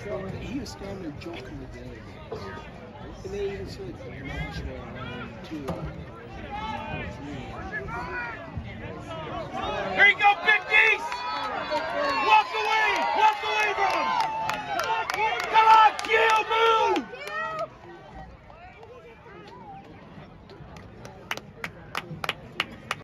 He was standing there joking with them. And they even said Nashville around 2 or 3.